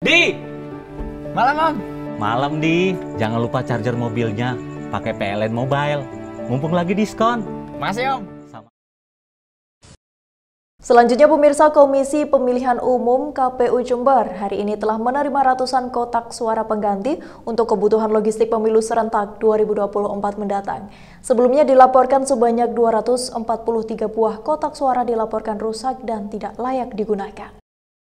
Di, malam Om. Malam di, jangan lupa charger mobilnya, pakai PLN Mobile, mumpung lagi diskon. Masih Om. Selanjutnya pemirsa, Komisi Pemilihan Umum KPU Jember hari ini telah menerima ratusan kotak suara pengganti untuk kebutuhan logistik pemilu serentak 2024 mendatang. Sebelumnya dilaporkan sebanyak 243 buah kotak suara dilaporkan rusak dan tidak layak digunakan.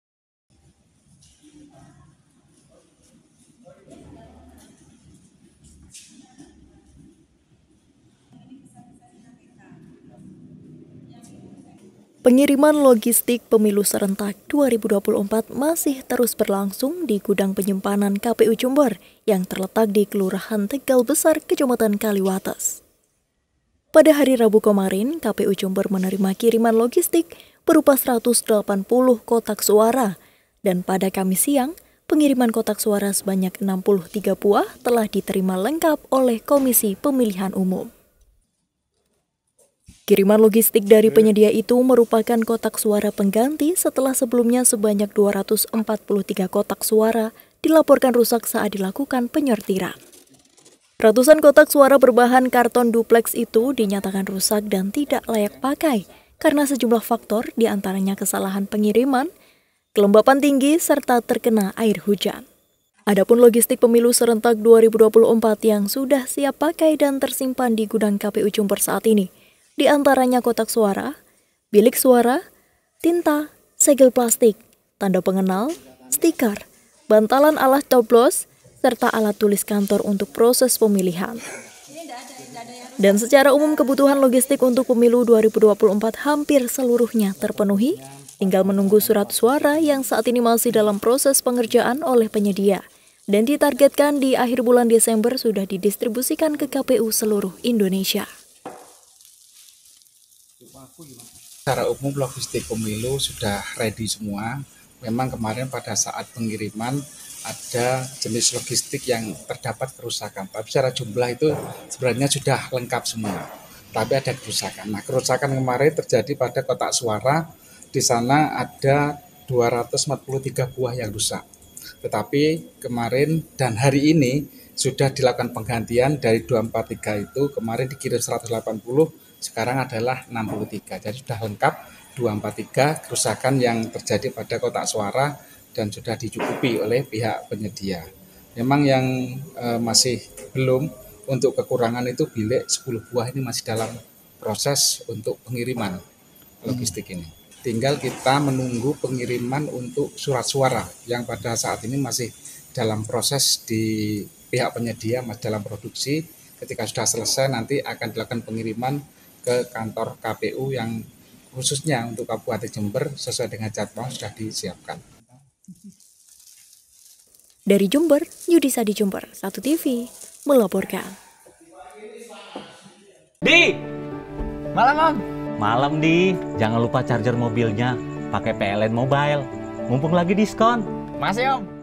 Pengiriman logistik pemilu serentak 2024 masih terus berlangsung di gudang penyimpanan KPU Jember yang terletak di Kelurahan Tegal Besar, Kecamatan Kaliwates. Pada hari Rabu kemarin, KPU Jember menerima kiriman logistik berupa 180 kotak suara, dan pada Kamis siang, pengiriman kotak suara sebanyak 63 buah telah diterima lengkap oleh Komisi Pemilihan Umum. Kiriman logistik dari penyedia itu merupakan kotak suara pengganti setelah sebelumnya sebanyak 243 kotak suara dilaporkan rusak saat dilakukan penyortiran. Ratusan kotak suara berbahan karton duplex itu dinyatakan rusak dan tidak layak pakai karena sejumlah faktor diantaranya kesalahan pengiriman, kelembapan tinggi, serta terkena air hujan. Adapun logistik pemilu serentak 2024 yang sudah siap pakai dan tersimpan di gudang KPU Jember saat ini, di antaranya kotak suara, bilik suara, tinta, segel plastik, tanda pengenal, stiker, bantalan alas coblos, serta alat tulis kantor untuk proses pemilihan. Dan secara umum kebutuhan logistik untuk pemilu 2024 hampir seluruhnya terpenuhi, tinggal menunggu surat suara yang saat ini masih dalam proses pengerjaan oleh penyedia, dan ditargetkan di akhir bulan Desember sudah didistribusikan ke KPU seluruh Indonesia. Secara umum logistik pemilu sudah ready semua. Memang kemarin pada saat pengiriman ada jenis logistik yang terdapat kerusakan. Tapi secara jumlah itu sebenarnya sudah lengkap semua. Tapi ada kerusakan. Nah, kerusakan kemarin terjadi pada kotak suara. Di sana ada 243 buah yang rusak. Tetapi kemarin dan hari ini sudah dilakukan penggantian dari 243 itu. Kemarin dikirim 180. Sekarang adalah 63, jadi sudah lengkap 243 kerusakan yang terjadi pada kotak suara dan sudah dicukupi oleh pihak penyedia. Memang yang masih belum untuk kekurangan itu bilik 10 buah ini masih dalam proses untuk pengiriman logistik ini. Tinggal kita menunggu pengiriman untuk surat suara yang pada saat ini masih dalam proses di pihak penyedia, masih dalam produksi. Ketika sudah selesai nanti akan dilakukan pengiriman ke kantor KPU yang khususnya untuk Kabupaten Jember sesuai dengan jadwal sudah disiapkan. Dari Jember, Yudisa di Jember, 1 TV melaporkan. Di, malam Om. Malam di, jangan lupa charger mobilnya, pakai PLN Mobile, mumpung lagi diskon. Masih Om.